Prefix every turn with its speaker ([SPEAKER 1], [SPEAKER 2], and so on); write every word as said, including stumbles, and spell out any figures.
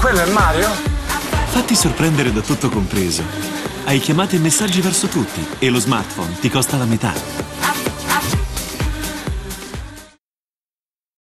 [SPEAKER 1] Quello è Mario?
[SPEAKER 2] Fatti sorprendere da tutto compreso. Hai chiamate e messaggi verso tutti e lo smartphone ti costa la metà.